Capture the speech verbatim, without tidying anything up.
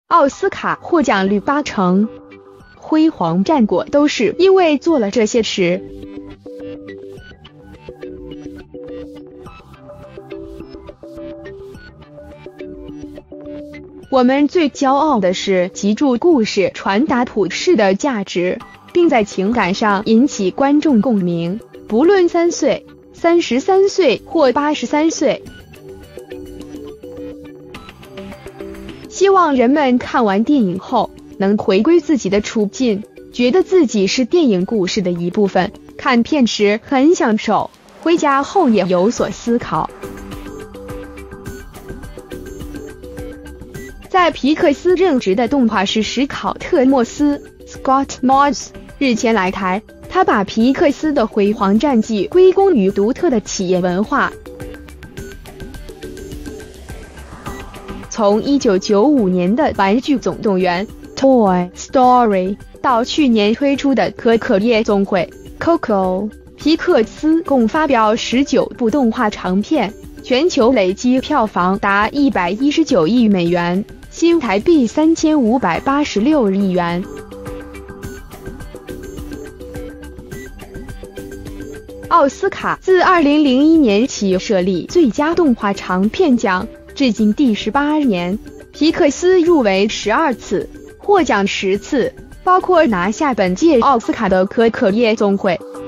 奥斯卡获奖率八成，辉煌战果都是因为做了这些事。我们最骄傲的是集著故事传达普世的价值，并在情感上引起观众共鸣，不论三岁、三十三岁或八十三岁。希望人们看完电影后能回归自己的处境，觉得自己是电影故事的一部分，看片时很享受，回家后也有所思考。在皮克斯任职的动画师史考特·莫斯 （Scott Moss） 日前来台，他把皮克斯的辉煌战绩归功于独特的企业文化。从一九九五年的《玩具总动员》（Toy Story） 到去年推出的《可可夜总会》（Coco）， 皮克斯共发表十九部动画长片，全球累计票房达一百一十九亿美元，新台币三千五百八十六亿元。奥斯卡自二零零一年起设立最佳动画长片奖，至今第十八年，皮克斯入围十二次，获奖十次，包括拿下本届奥斯卡的《可可夜总会》。